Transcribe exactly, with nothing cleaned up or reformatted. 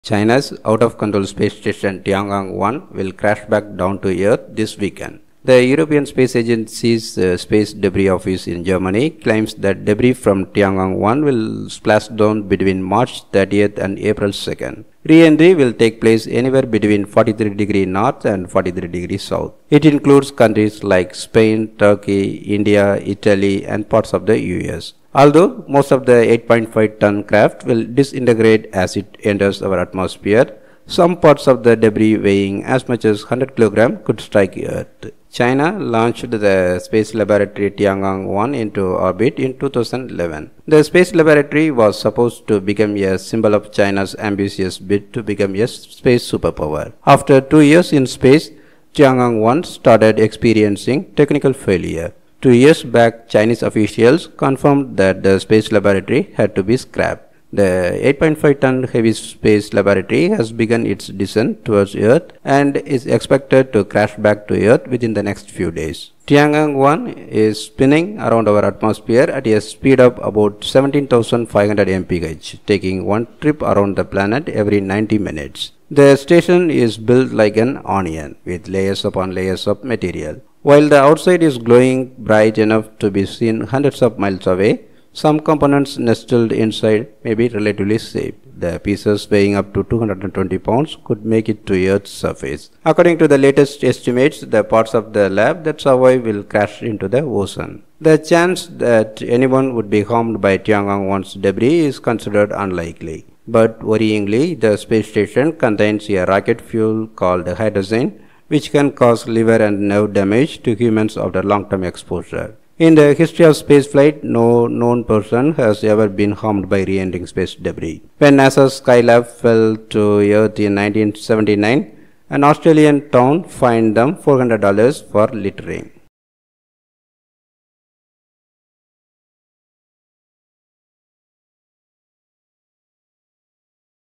China's out-of-control space station Tiangong one will crash back down to Earth this weekend. The European Space Agency's uh, Space Debris Office in Germany claims that debris from Tiangong one will splash down between March thirtieth and April second. Reentry will take place anywhere between forty-three degrees north and forty-three degrees south. It includes countries like Spain, Turkey, India, Italy, and parts of the U S. Although most of the eight point five ton craft will disintegrate as it enters our atmosphere, some parts of the debris weighing as much as one hundred kilograms could strike Earth. China launched the space laboratory Tiangong one into orbit in two thousand eleven. The space laboratory was supposed to become a symbol of China's ambitious bid to become a space superpower. After two years in space, Tiangong one started experiencing technical failure. Two years back, Chinese officials confirmed that the space laboratory had to be scrapped. The eight point five ton heavy space laboratory has begun its descent towards Earth and is expected to crash back to Earth within the next few days. Tiangong one is spinning around our atmosphere at a speed of about seventeen thousand five hundred miles, taking one trip around the planet every ninety minutes. The station is built like an onion with layers upon layers of material. While the outside is glowing bright enough to be seen hundreds of miles away, some components nestled inside may be relatively safe. The pieces weighing up to two hundred twenty pounds could make it to Earth's surface. According to the latest estimates, the parts of the lab that survive will crash into the ocean. The chance that anyone would be harmed by Tiangong one's debris is considered unlikely. But worryingly, the space station contains a rocket fuel called hydrogen, which can cause liver and nerve damage to humans after long-term exposure. In the history of spaceflight, no known person has ever been harmed by re-entering space debris. When NASA's Skylab fell to Earth in nineteen seventy-nine, an Australian town fined them four hundred dollars for littering.